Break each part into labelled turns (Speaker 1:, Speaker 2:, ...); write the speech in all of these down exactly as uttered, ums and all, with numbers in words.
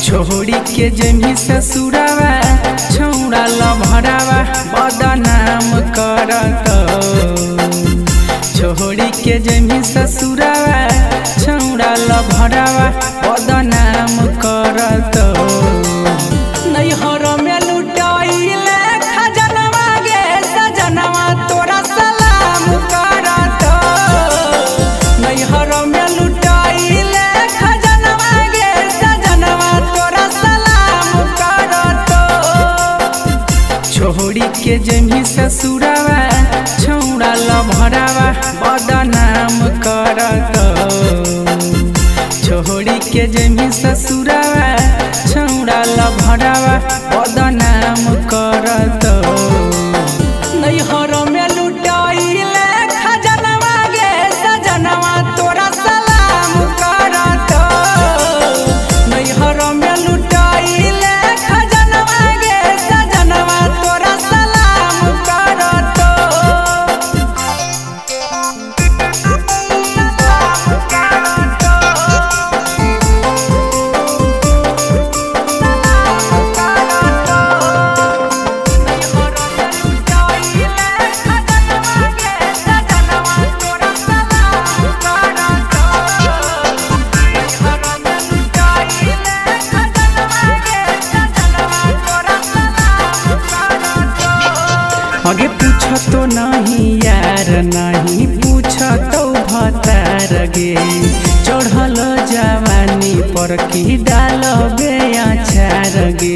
Speaker 1: छोड़ी के जमी ससुरावा छौड़ा लभरावा बदनाम करत। छोड़ी के जमी ससुरावा छौड़ा लभरावा बदनाम करत। नैहर में लुटाइले खजनवा गे सजनवा तोरा सलाम करत। नैहर में लुटाइले खजनवा गे सजनवा तोरा सलाम करत। छोड़ी के जमी ससुरावा छौड़ा लभरावा बदनाम करत। छोड़ी के जमी ससुरावा छौड़ा लभरावा बदनाम करत। नैहर में लुटाइले खजनवा गे सजनवा तोरा सलाम करत। नैहर में लुटाइले खजनवा गे सजनवा तोरा सलाम करत। आगे पूछ तो नहीं यार नहीं पूछ तो भतार गे। चढ़ल जवानी पर की डाल बेचार गे।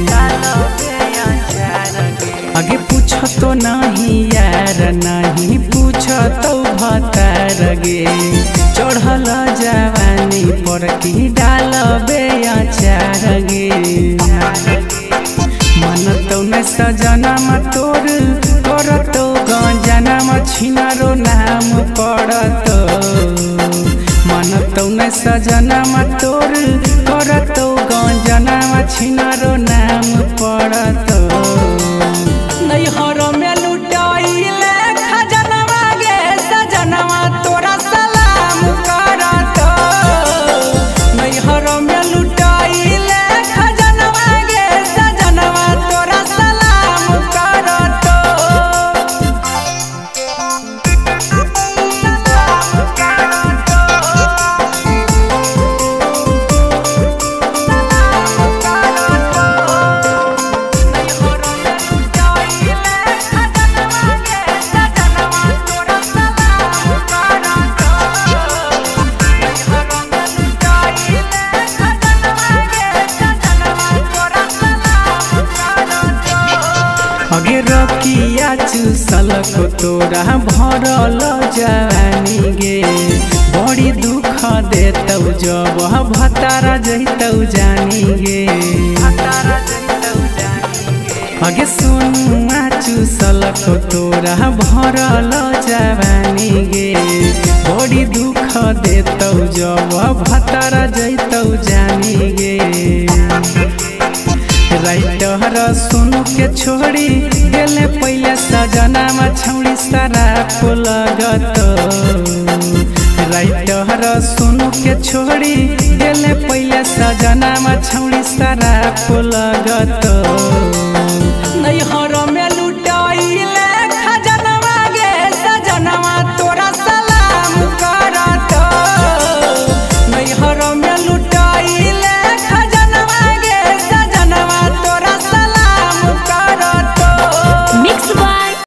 Speaker 1: आगे पूछ तो नहीं यार नहीं पूछ तो भतार गे। चढ़ल जवानी पर की डाल बेचार गे। मन तो न सजनम तोर करतो गंजनम छिनारो नाम पड़त। मन तो न सजनम तोर करतो गंजनम छिनारो नाम पड़त। नैहर में लुटाइले खजनवा गे सजनवा तोरा सलाम करत। नैहर में लुटाइले खजनवा गे सजनवा तोरा सलाम करत। आगे रकिया चूसल को तोरा भरल जवानी गे। बड़ी दुख देतौ जब भतारा जैतौ जानी गे। आगे सुनुआ चूसल को तोरा भरल जवानी गे। बड़ी दुख देतौ जब भतारा जैतौ जानी गे। राइटर सुनु के छोड़ी गेले पहले सजनम छौड़ी शराब लगत। राइटर सुनु के छोड़ी गेले पहले सजनम छौड़ी शराब लगत।